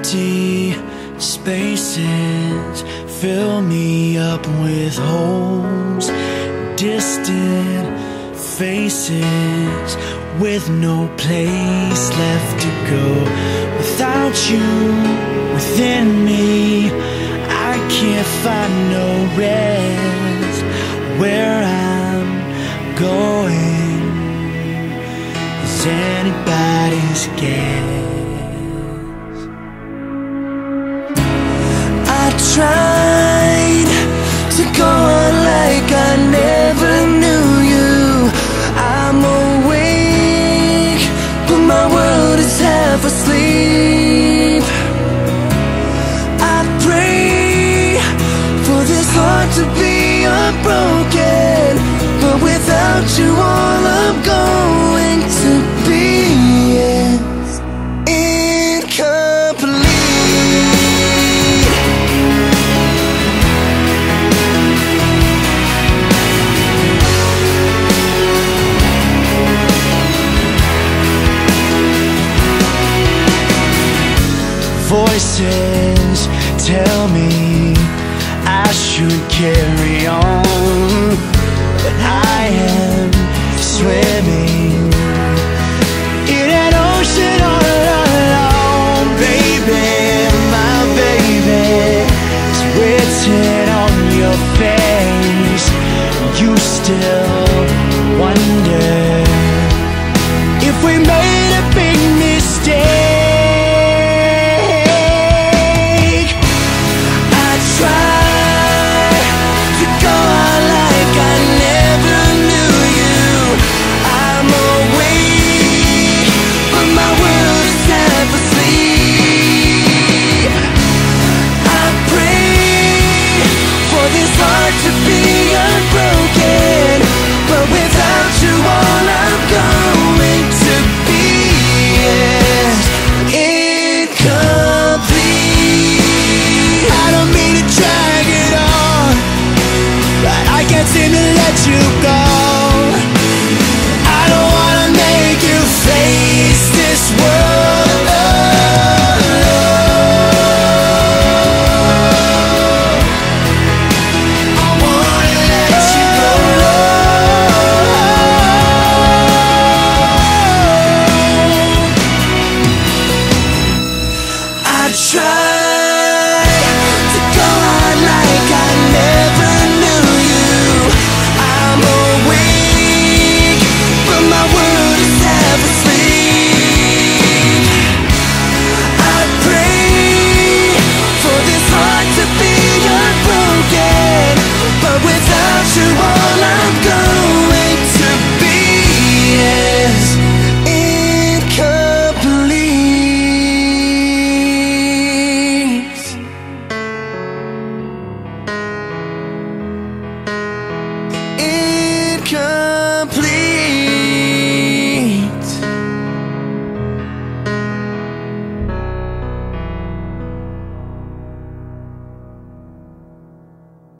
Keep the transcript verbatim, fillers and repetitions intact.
Empty spaces fill me up with holes, distant faces with no place left to go. Without you within me, I can't find no rest. Where I'm going is anybody's guess. I tried to go on like I never knew you. I'm awake, but my world is half asleep. I pray for this heart to be unbroken, but without you all I'm going to be is incomplete. Voices tell me I should carry on, but I am swimming in an ocean all alone. Baby, my baby, it's written on your face. You still wonder if we made a big mistake. Seem to let you go. I don't wanna make you face this world alone. I wanna let you go. I try to go on like I never knew you. I'm awake, but my world is half asleep. I pray for this heart to be unbroken, but without you all I'm going to be is incomplete. Incomplete.